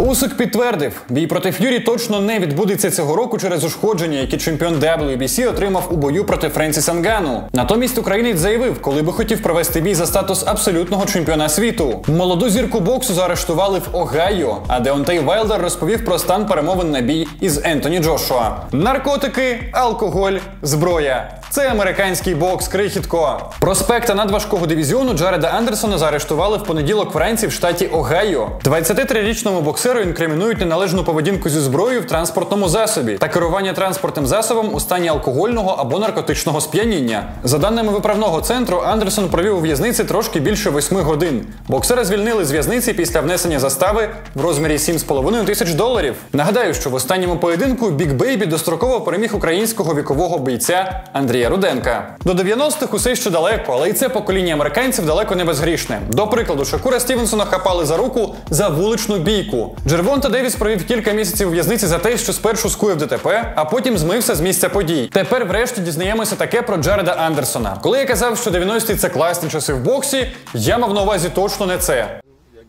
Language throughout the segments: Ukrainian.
Усик підтвердив, бій проти Ф'юрі точно не відбудеться цього року через ушкодження, які чемпіон WBC отримав у бою проти Френсіса Нгану. Натомість українець заявив, коли би хотів провести бій за статус абсолютного чемпіона світу. Молоду зірку боксу заарештували в Огайо, а Деонтей Вайлдер розповів про стан перемовин на бій із Ентоні Джошуа. Наркотики, алкоголь, зброя. Це американський бокс, крихітко. Проспекта надважкого дивізіону Джареда Андерсона заарештували в понеділок вранці в штаті Огайо. 23-річному боксеру інкримінують неналежну поведінку зі зброєю в транспортному засобі та керування транспортним засобом у стані алкогольного або наркотичного сп'яніння. За даними виправного центру, Андерсон провів у в'язниці трошки більше 8 годин. Боксера звільнили з в'язниці після внесення застави в розмірі $7,5 тисяч. Нагадаю, що в останньому поєдинку Біг Бейбі достроково переміг українського вікового бійця Андрія Руденка. До 90-х усе ще далеко, але і це покоління американців далеко не безгрішне. До прикладу, Шакура Стівенсона хапали за руку за вуличну бійку. Джервонта Девіс провів кілька місяців у в'язниці за те, що спершу скоїв ДТП, а потім змився з місця подій. Тепер врешті дізнаємося таке про Джареда Андерсона. Коли я казав, що 90-ті – це класні часи в боксі, я мав на увазі точно не це.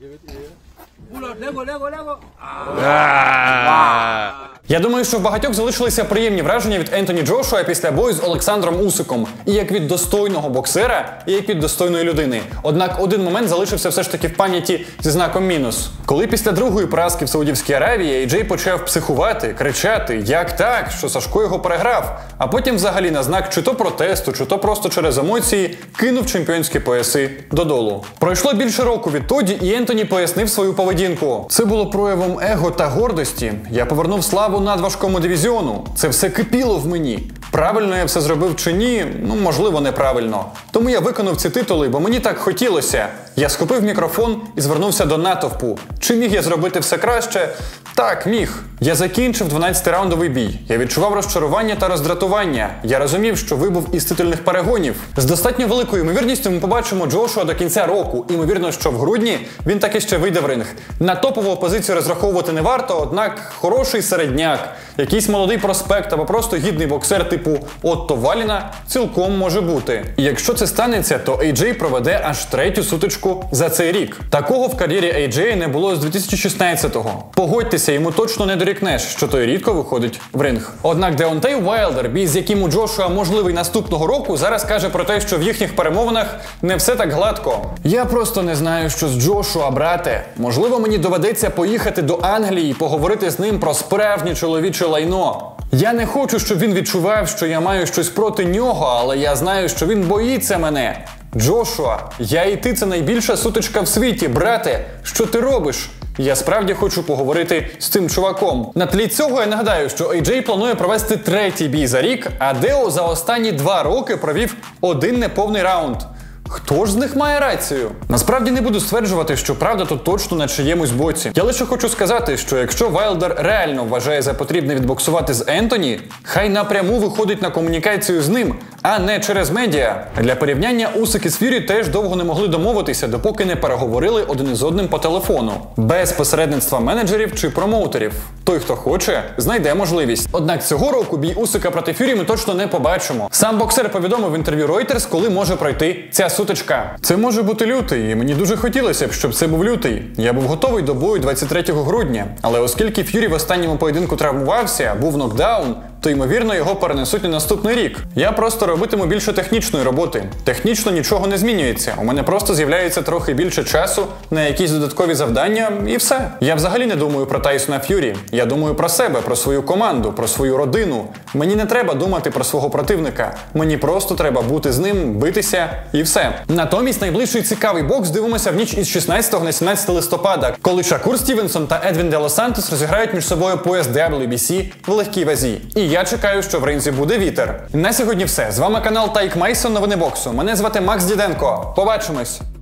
Я думаю, що в багатьох залишилися приємні враження від Ентоні Джошуа після бою з Олександром Усиком. І як від достойного боксера, і як від достойної людини. Однак один момент залишився все ж таки в пам'яті зі знаком мінус. Коли після другої поразки в Саудівській Аравії AJ почав психувати, кричати, як так, що Сашко його переграв, а потім взагалі на знак чи то протесту, чи то просто через емоції кинув чемпіонські пояси додолу. Пройшло більше року відтоді, і Ентоні пояснив свою поведінку. Це було проявом его та гордості. Я повернув славу надважкому дивізіону. Це все кипіло в мені. Правильно я все зробив чи ні? Ну, можливо, неправильно. Тому я виконав ці титули, бо мені так хотілося. Я схопив мікрофон і звернувся до натовпу. Чи міг я зробити все краще? Так, міг. Я закінчив 12-раундовий бій. Я відчував розчарування та роздратування. Я розумів, що вибув із титульних перегонів. З достатньо великою ймовірністю ми побачимо Джошуа до кінця року. Імовірно, що в грудні він таки ще вийде в ринг. На топову опозицію розраховувати не варто, однак хороший середняк, якийсь молодий проспект або просто гідний боксер типу Отто Валіна цілком може бути. І якщо це станеться, то AJ проведе аж 3-ю сутичку за цей рік. Такого в кар'єрі AJ не було з 2016-го. Погодьтеся, йому точно не дорікнеш, що той рідко виходить в ринг. Однак Деонтей Вайлдер, бій з яким у Джошуа можливий наступного року, зараз каже про те, що в їхніх перемовинах не все так гладко. Я просто не знаю, що з Джошуа, брате. Можливо, мені доведеться поїхати до Англії і поговорити з ним про справжнє чоловіче лайно. Я не хочу, щоб він відчував, що я маю щось проти нього, але я знаю, що він боїться мене. Джошуа, я і ти – це найбільша сутичка в світі, брате. Що ти робиш? Я справді хочу поговорити з цим чуваком. На тлі цього я нагадаю, що AJ планує провести 3-й бій за рік, а Део за останні 2 роки провів 1 неповний раунд. Хто ж з них має рацію? Насправді не буду стверджувати, що правда тут точно на чиємусь боці. Я лише хочу сказати, що якщо Вайлдер реально вважає за потрібне відбоксувати з Ентоні, хай напряму виходить на комунікацію з ним, а не через медіа. Для порівняння Усик із Ф'юрі теж довго не могли домовитися, допоки не переговорили один із одним по телефону. Без посередництва менеджерів чи промоутерів. Той, хто хоче, знайде можливість. Однак цього року бій Усика проти Ф'юрі ми точно не побачимо. Сам боксер повідомив в інтерв'ю Reuters, коли може пройти ця сутичка. Це може бути лютий, і мені дуже хотілося б, щоб це був лютий. Я був готовий до бою 23 грудня. Але оскільки Ф'юрі в останньому поєдинку травмувався, був нокдаун, то, ймовірно, його перенесуть на наступний рік. Я просто робитиму більше технічної роботи. Технічно нічого не змінюється. У мене просто з'являється трохи більше часу на якісь додаткові завдання і все. Я взагалі не думаю про Тайсона Ф'юрі. Я думаю про себе, про свою команду, про свою родину. Мені не треба думати про свого противника. Мені просто треба бути з ним, битися і все. Натомість найближчий цікавий бокс дивимося в ніч із 16 на 17 листопада, коли Шакур Стівенсон та Едвін де лос Сантос розіграють між собою пояс WBC в легкій вазі. І я чекаю, що в ринзі буде вітер. На сьогодні все. З вами канал Тайк Мейсон, новини боксу. Мене звати Макс Діденко. Побачимось!